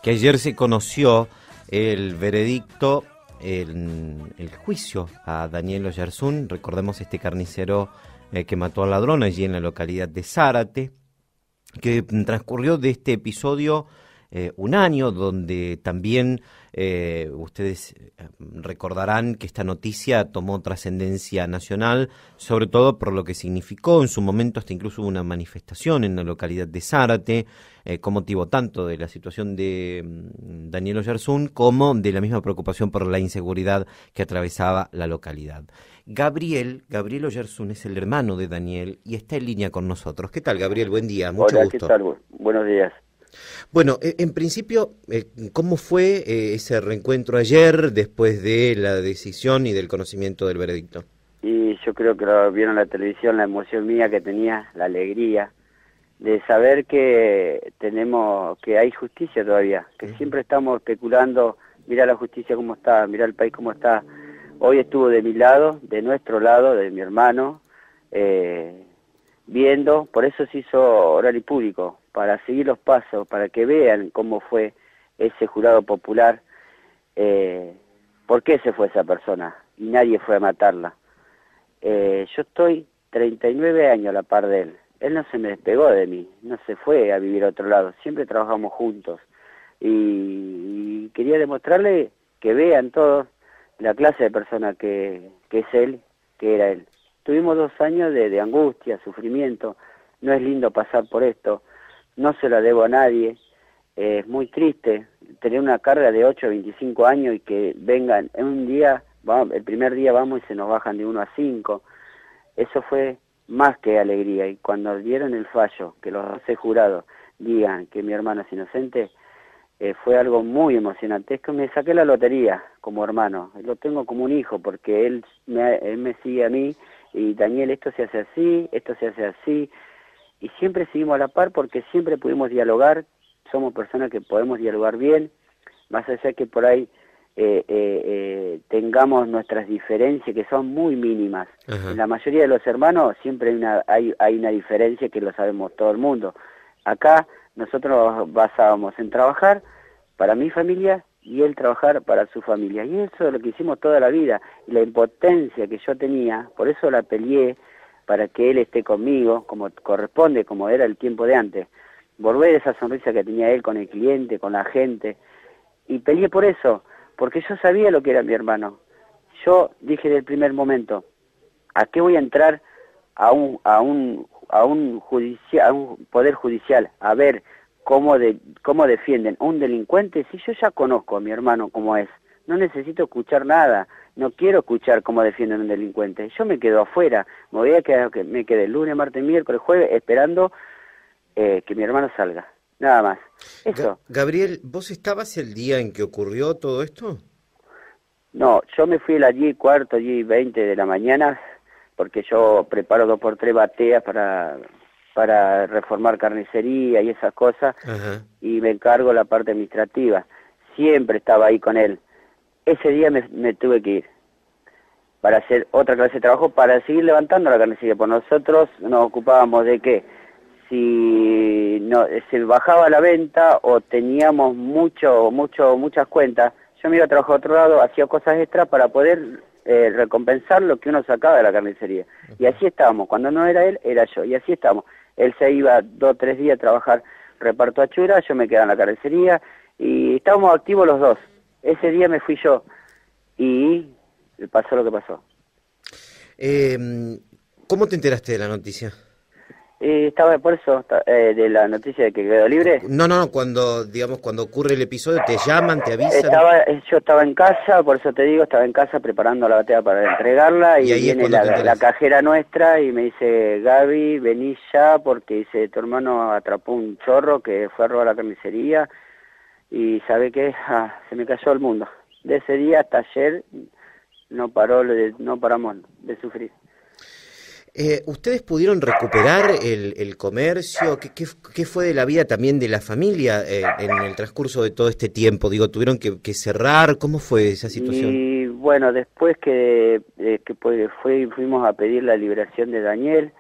que ayer se conoció el veredicto, el juicio a Daniel Oyarzún. Recordemos este carnicero que mató al ladrón allí en la localidad de Zárate, que transcurrió de este episodio un año, donde también ustedes recordarán que esta noticia tomó trascendencia nacional, sobre todo por lo que significó en su momento. Hasta incluso hubo una manifestación en la localidad de Zárate con motivo tanto de la situación de Daniel Oyarzún como de la misma preocupación por la inseguridad que atravesaba la localidad. Gabriel Oyarzún es el hermano de Daniel y está en línea con nosotros. ¿Qué tal, Gabriel? Buen día, mucho Hola, gusto. ¿qué tal? Buenos días. Bueno, en principio, ¿cómo fue ese reencuentro ayer después de la decisión y del conocimiento del veredicto? Y yo creo que lo vieron en la televisión, la emoción mía que tenía, la alegría de saber que que hay justicia todavía, que siempre estamos especulando, mira la justicia cómo está, mira el país cómo está. Hoy estuvo de mi lado, de nuestro lado, de mi hermano, viendo, por eso se hizo oral y público, para seguir los pasos, para que vean cómo fue ese jurado popular, por qué se fue esa persona, y nadie fue a matarla. Yo estoy 39 años a la par de él. Él no se me despegó de mí, no se fue a vivir a otro lado, siempre trabajamos juntos. Y quería demostrarle que vean todos la clase de persona que es él, que era él. Tuvimos 2 años de angustia, sufrimiento, no es lindo pasar por esto, no se la debo a nadie, es muy triste tener una carga de 8 a 25 años y que vengan en un día, el primer día vamos y se nos bajan de 1 a 5, eso fue más que alegría. Y cuando dieron el fallo, que los 12 jurados digan que mi hermano es inocente, fue algo muy emocionante. Es que me saqué la lotería como hermano, lo tengo como un hijo, porque él me sigue a mí, y Daniel, esto se hace así, esto se hace así, y siempre seguimos a la par porque siempre pudimos dialogar, somos personas que podemos dialogar bien, más allá que por ahí tengamos nuestras diferencias que son muy mínimas. Ajá. En la mayoría de los hermanos siempre hay una diferencia que lo sabemos todo el mundo. Acá nosotros nos basábamos en trabajar para mi familia y él trabajar para su familia, y eso es lo que hicimos toda la vida, y la impotencia que yo tenía, por eso la peleé, para que él esté conmigo, como corresponde, como era el tiempo de antes, volver esa sonrisa que tenía él con el cliente, con la gente, y peleé por eso, porque yo sabía lo que era mi hermano. Yo dije desde el primer momento, ¿a qué voy a entrar a un poder judicial a ver cómo defienden a un delincuente si yo ya conozco a mi hermano cómo es? No necesito escuchar nada, no quiero escuchar cómo defienden a un delincuente. Yo me quedo afuera, me quedé el lunes, martes, miércoles, jueves esperando que mi hermano salga, nada más. Eso. Gabriel, ¿vos estabas el día en que ocurrió todo esto? No, yo me fui a las 10:15, 10:20 de la mañana, porque yo preparo 2x3 bateas para reformar carnicería y esas cosas. Ajá. Y me encargo la parte administrativa. Siempre estaba ahí con él. Ese día me tuve que ir para hacer otra clase de trabajo, para seguir levantando la carnicería, porque nosotros nos ocupábamos de que si no se bajaba la venta o teníamos muchas cuentas, yo me iba a trabajar a otro lado, hacía cosas extras para poder recompensar lo que uno sacaba de la carnicería. Y así estábamos, cuando no era él, era yo, y así estamos. Él se iba 2 o 3 días a trabajar reparto achura, yo me quedaba en la carnicería, y estábamos activos los dos. Ese día me fui yo, y pasó lo que pasó. ¿Cómo te enteraste de la noticia? Estaba por eso, de la noticia de que quedó libre. No, cuando ocurre el episodio, te llaman, te avisan. Yo estaba en casa, por eso te digo, estaba en casa preparando la batea para entregarla, y viene la cajera nuestra y me dice, Gaby, vení ya, porque dice, tu hermano atrapó un chorro que fue a robar la carnicería, y ¿sabe qué? Se me cayó el mundo. De ese día hasta ayer no paramos de sufrir. ¿Ustedes pudieron recuperar el comercio? ¿Qué fue de la vida también de la familia en el transcurso de todo este tiempo? Digo, ¿tuvieron que cerrar? ¿Cómo fue esa situación? Y bueno, después fuimos a pedir la liberación de Daniel,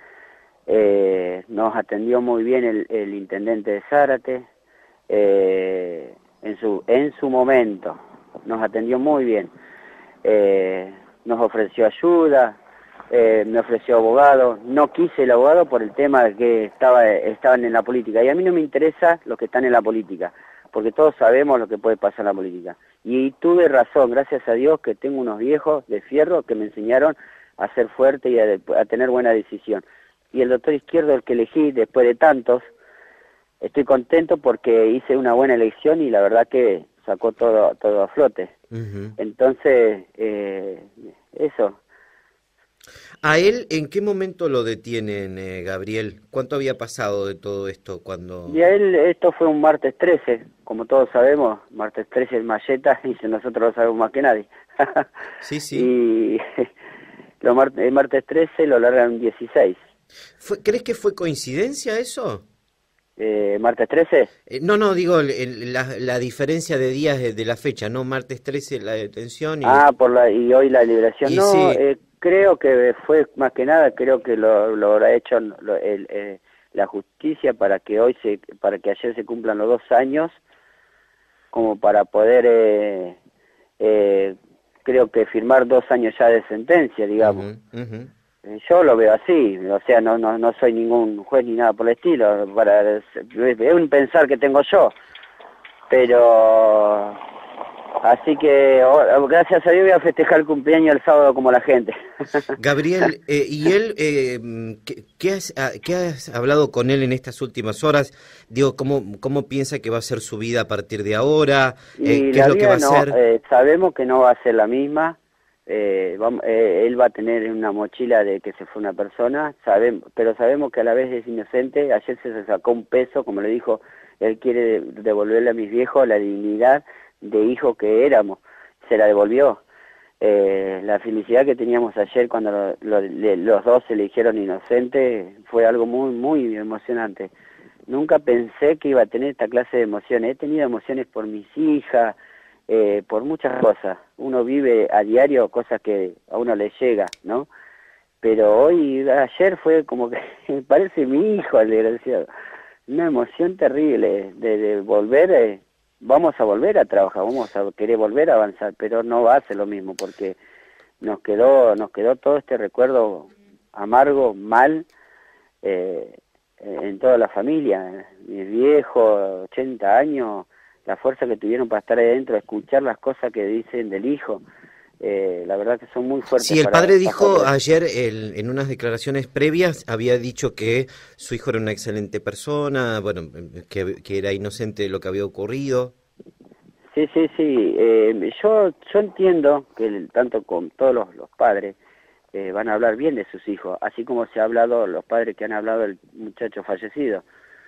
nos atendió muy bien el intendente de Zárate, en en su momento. Nos atendió muy bien. Nos ofreció ayuda, me ofreció abogado. No quise el abogado por el tema de que estaban en la política. Y a mí no me interesa los que están en la política, porque todos sabemos lo que puede pasar en la política. Y tuve razón, gracias a Dios, que tengo unos viejos de fierro que me enseñaron a ser fuerte y a tener buena decisión. Y el doctor Izquierdo, el que elegí después de tantos, estoy contento porque hice una buena elección y la verdad que sacó todo a flote. Entonces, eso. ¿A él en qué momento lo detienen, Gabriel? ¿Cuánto había pasado de todo esto cuando...? Y a él, esto fue un martes 13, como todos sabemos, martes 13 es Mayeta, y nosotros lo sabemos más que nadie. Sí, sí. Y el martes 13 lo largan 16. ¿Crees que fue coincidencia eso? ¿Martes 13? No, digo la diferencia de días de la fecha, ¿no? Martes 13 la detención y... y hoy la liberación. Y no, sí. Creo que fue más que nada, creo que lo habrá hecho la justicia para que ayer se cumplan los 2 años, como para poder, creo que firmar 2 años ya de sentencia, digamos. Yo lo veo así, o sea, no soy ningún juez ni nada por el estilo, es un pensar que tengo yo, pero así que gracias a Dios voy a festejar el cumpleaños el sábado como la gente. Gabriel, ¿y él, qué has hablado con él en estas últimas horas? Digo, ¿cómo piensa que va a ser su vida a partir de ahora? Y ¿Qué es lo que va a hacer? Sabemos que no va a ser la misma. Él va a tener una mochila de que se fue una persona, pero sabemos que a la vez es inocente. Ayer se sacó un peso, como le dijo, él quiere devolverle a mis viejos la dignidad de hijo que éramos, se la devolvió. La felicidad que teníamos ayer cuando los dos se eligieron inocente fue algo muy, muy emocionante. Nunca pensé que iba a tener esta clase de emociones. He tenido emociones por mis hijas, por muchas cosas. Uno vive a diario cosas que a uno le llega, ¿no? Pero ayer fue como que parece mi hijo el desgraciado. Una emoción terrible de volver, vamos a volver a trabajar, vamos a querer volver a avanzar, pero no va a ser lo mismo porque nos quedó todo este recuerdo amargo, mal, en toda la familia. Mis viejos, 80 años, la fuerza que tuvieron para estar ahí adentro, escuchar las cosas que dicen del hijo, la verdad que son muy fuertes. Sí, el padre dijo ayer en unas declaraciones previas, había dicho que su hijo era una excelente persona, bueno, que era inocente de lo que había ocurrido. Sí. Yo entiendo que tanto con todos los padres van a hablar bien de sus hijos, así como se ha hablado, los padres que han hablado del muchacho fallecido.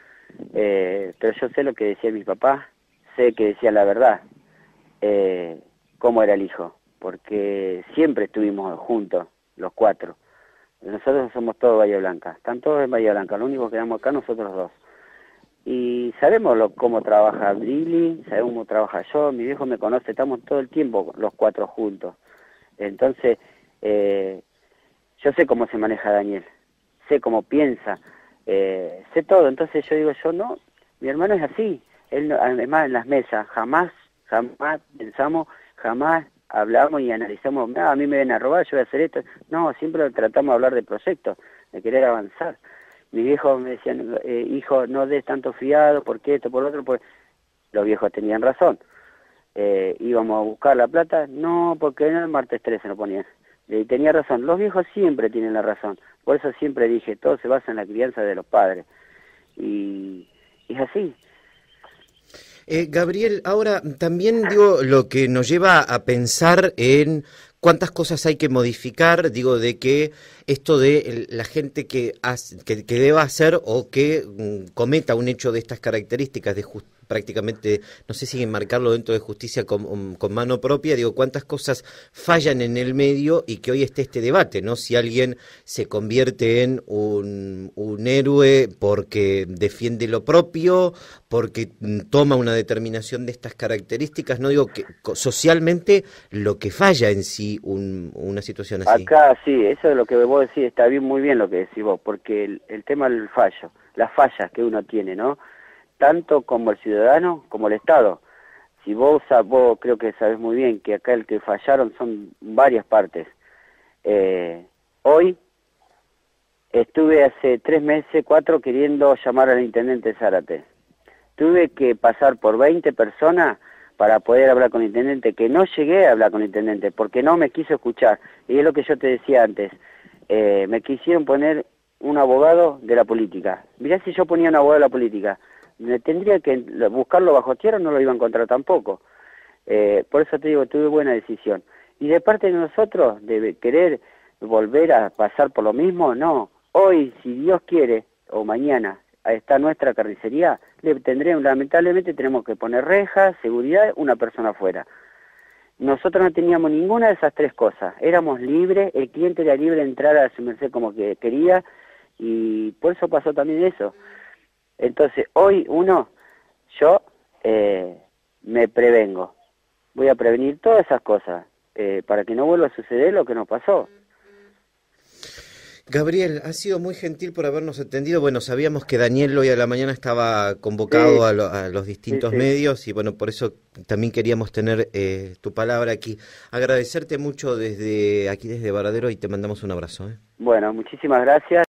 Pero yo sé lo que decía mi papá, sé que decía la verdad, cómo era el hijo, porque siempre estuvimos juntos, los 4. Nosotros somos todos Bahía Blanca, están todos en Bahía Blanca, lo único que quedamos acá nosotros 2. Y sabemos cómo trabaja Billy, sabemos cómo trabaja yo, mi viejo me conoce, estamos todo el tiempo los 4 juntos. Entonces, yo sé cómo se maneja Daniel, sé cómo piensa, sé todo. Entonces yo digo, mi hermano es así. Él, además en las mesas, jamás pensamos, jamás hablamos y analizamos, a mí me vienen a robar, yo voy a hacer esto. No, siempre tratamos de hablar de proyectos, de querer avanzar. Mis viejos me decían, hijo, no des tanto fiado, porque esto, por lo otro, los viejos tenían razón. Íbamos a buscar la plata, no, porque en el martes 13 no ponían. Tenía razón, los viejos siempre tienen la razón, por eso siempre dije, todo se basa en la crianza de los padres. Y es así. Gabriel, ahora también digo lo que nos lleva a pensar en cuántas cosas hay que modificar, digo, de que esto de la gente que deba hacer o que cometa un hecho de estas características de prácticamente, no sé si enmarcarlo dentro de justicia con mano propia, digo, cuántas cosas fallan en el medio y que hoy esté este debate, ¿no? Si alguien se convierte en un héroe porque defiende lo propio, porque toma una determinación de estas características, no digo que socialmente lo que falla en sí una situación así. Acá sí, eso es lo que vos decís, está bien, muy bien lo que decís vos, porque el tema del las fallas que uno tiene, ¿no? Tanto como el ciudadano como el Estado. si vos creo que sabés muy bien que acá el que fallaron son varias partes. Hoy estuve hace 3 meses, 4, queriendo llamar al intendente Zárate. Tuve que pasar por 20 personas para poder hablar con el intendente, que no llegué a hablar con el intendente, porque no me quiso escuchar. Y es lo que yo te decía antes, me quisieron poner un abogado de la política. Mirá, si yo ponía un abogado de la política, me tendría que buscarlo bajo tierra, no lo iba a encontrar tampoco. Por eso te digo, tuve buena decisión. Y de parte de nosotros, de querer volver a pasar por lo mismo, no. Hoy, si Dios quiere, o mañana, está nuestra carnicería, lamentablemente tenemos que poner rejas, seguridad, una persona afuera. Nosotros no teníamos ninguna de esas 3 cosas. Éramos libres, el cliente era libre de entrar a su merced como que quería, y por eso pasó también eso. Entonces, hoy yo me prevengo. Voy a prevenir todas esas cosas, para que no vuelva a suceder lo que nos pasó. Gabriel, has sido muy gentil por habernos atendido. Bueno, sabíamos que Daniel hoy a la mañana estaba convocado Sí, a los distintos sí. medios y bueno, por eso también queríamos tener tu palabra aquí. Agradecerte mucho desde aquí, desde Varadero, y te mandamos un abrazo. Bueno, muchísimas gracias.